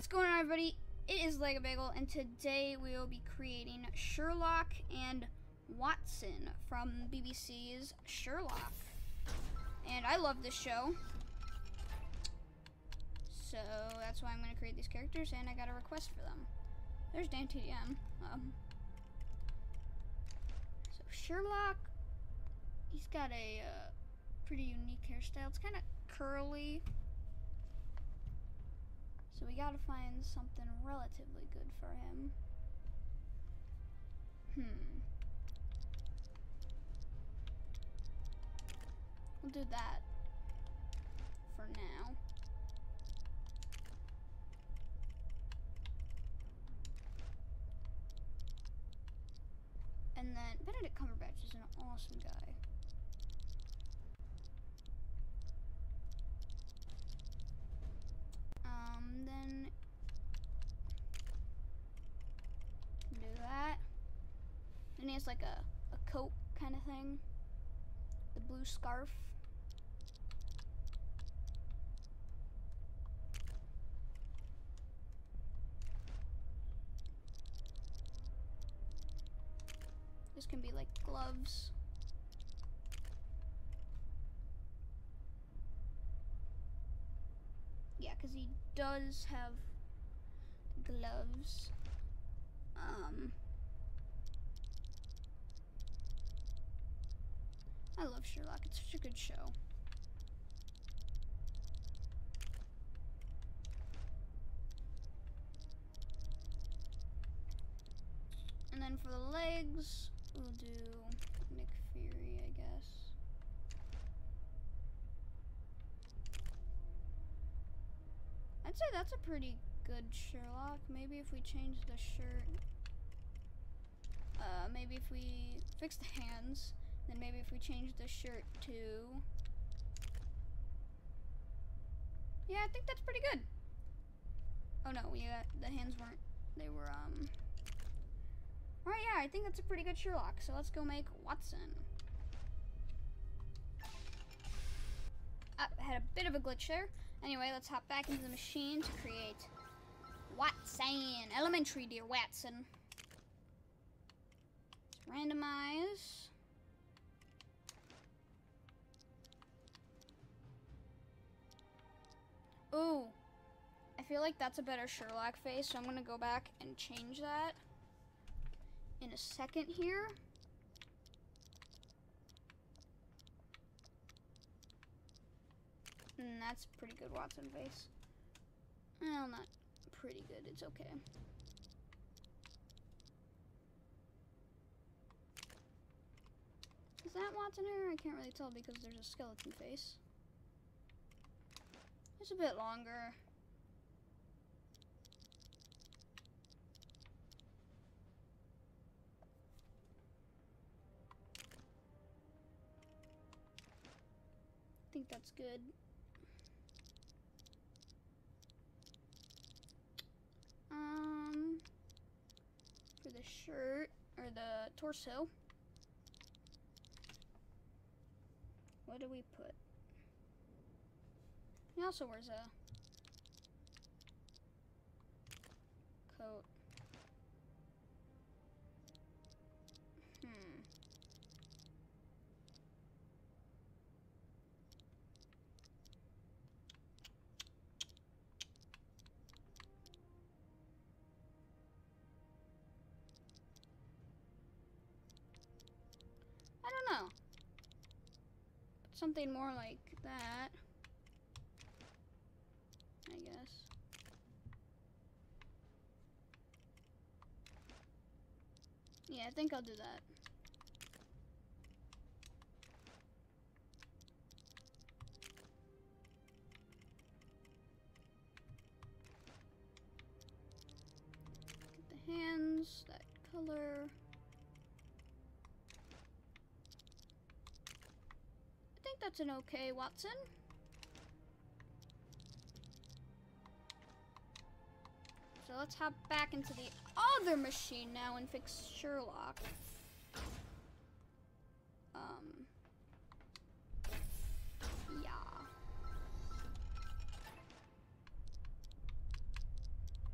going on, everybody? It is Lego Bagel, and today we will be creating Sherlock and Watson from BBC's Sherlock. And I love this show, so that's why I'm going to create these characters, and I got a request for them. There's Dan TDM. So Sherlock, he's got a pretty unique hairstyle. It's kind of curly. So we gotta find something relatively good for him. We'll do that for now. And then Benedict Cumberbatch is an awesome guy. Then do that. Then he has like a coat kind of thing. The blue scarf. This can be like gloves. Yeah, because he does have gloves. I love Sherlock. It's such a good show. And then for the legs, we'll do Nick Fury, I guess. I'd say that's a pretty good Sherlock. Maybe if we change the shirt, maybe if we fix the hands, then maybe if we change the shirt to, yeah, I think that's pretty good. Oh no, the hands weren't, they were, alright, yeah, I think that's a pretty good Sherlock. So let's go make Watson. I had a bit of a glitch there. Anyway, let's hop back into the machine to create Watson. Elementary, dear Watson. Let's randomize. Ooh, I feel like that's a better Sherlock face, so I'm gonna go back and change that in a second here. And that's a pretty good Watson face. Well, not pretty good, it's okay. Is that Watson hair? I can't really tell because there's a skeleton face. It's a bit longer. I think that's good. For the shirt, or the torso, what do we put? He also wears a coat. I don't know. Something more like that, I guess. Yeah, I think I'll do that. Get the hands, that color. I think that's an okay Watson. So let's hop back into the other machine now and fix Sherlock. Yeah.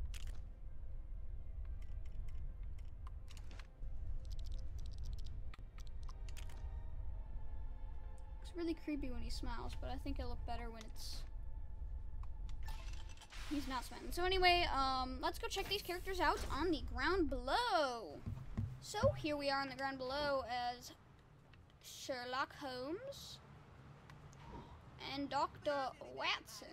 really creepy when he smiles, but I think it'll look better when he's not smiling. So anyway, let's go check these characters out on the ground below. So here we are on the ground below as Sherlock Holmes and Dr. Watson.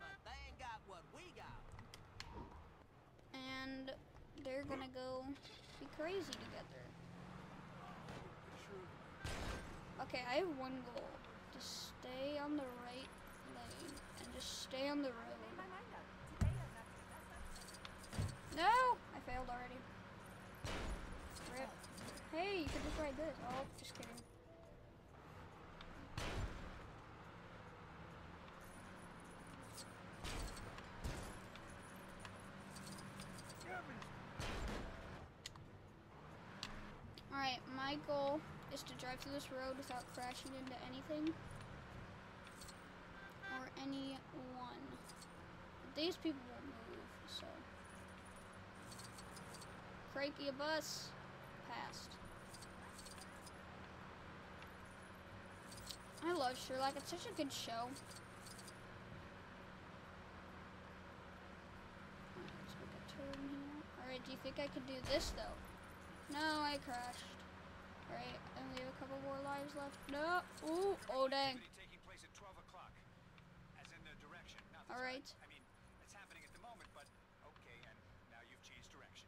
And they're gonna go be crazy together. Okay, I have one goal. Just stay on the right lane and just stay on the road. No! I failed already. Rip. Hey, you could just ride this. Oh, just kidding. Alright, my goal is to drive through this road without crashing into anything or anyone. But these people will move, so. Crikey, a bus passed. I love Sherlock, it's such a good show. Alright, let's make a turn here. Alright, do you think I could do this though? No, I crashed. Alright, and we have a couple more lives left. No! Ooh! Oh dang. Alright. I mean, it's happening at the moment, but okay, and now you've changed direction.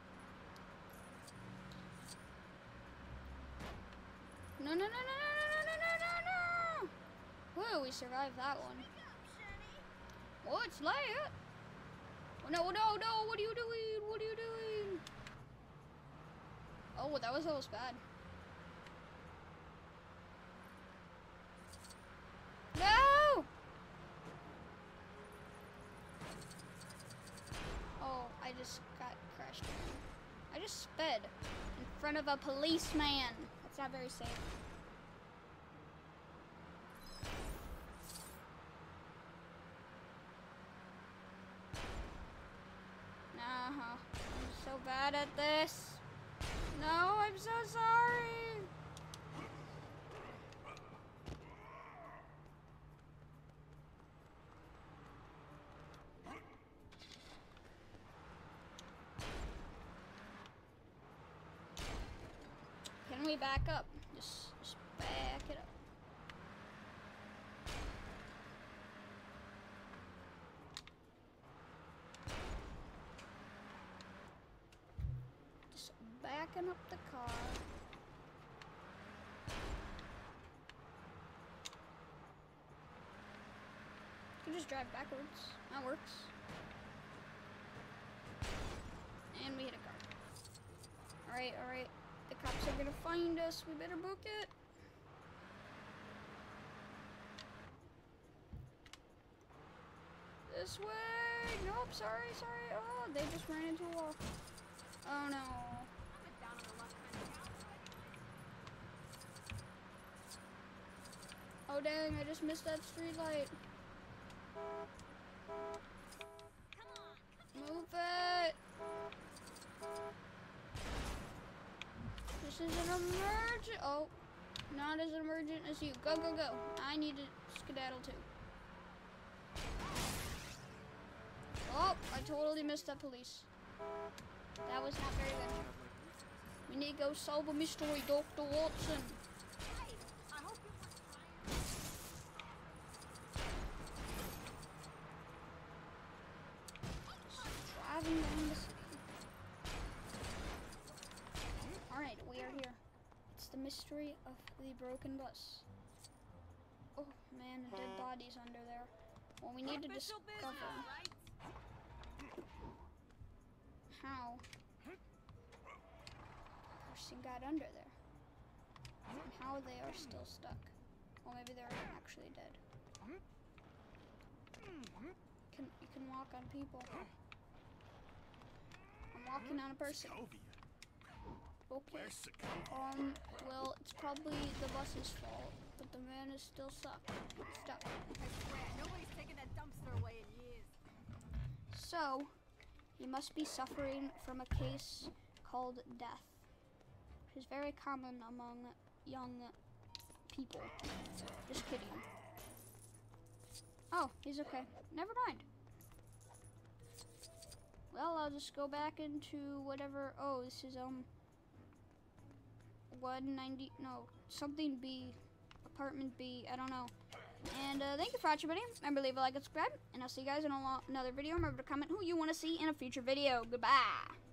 No, no, no, no, no, no, no, no, no, no! Whoa, we survived that one. What's that? Oh, no, no, no, what are you doing? What are you doing? Oh, that was almost bad. No! Oh, I just got crashed. I just sped in front of a policeman. That's not very safe. I'm so bad at this. No, I'm so sorry. Can we back up? Just back it up. Just backing up the car. You can just drive backwards. That works. And we hit a car. Alright, alright. The cops are gonna find us. We better book it. This way. Nope, sorry, sorry. Oh, they just ran into a wall. Oh no. Oh dang, I just missed that street light. Move it. This is an emergent. Oh, not as emergent as you. Go, go, go. I need to skedaddle too. Oh, I totally missed that police. That was not very good. We need to go solve a mystery, Dr. Watson. Driving down the city. Alright, we are here. It's the mystery of the broken bus. Oh man, the dead body's under there. Well, we need to discover how the person got under there. And how they are still stuck. Well, maybe they're actually dead. You can walk on people. I'm walking on a person. Okay. Well, it's probably the bus's fault, but the man is still stuck. I swear, nobody's taken that dumpster away in years. So, you must be suffering from a case called death, which is very common among young people. Just kidding. Oh, he's okay. Never mind. Well, I'll just go back into whatever. Oh, this is 190. No, something B, apartment B. I don't know. And thank you for watching, buddy. Remember, leave a like and subscribe, and I'll see you guys in another video. Remember to comment who you want to see in a future video. Goodbye.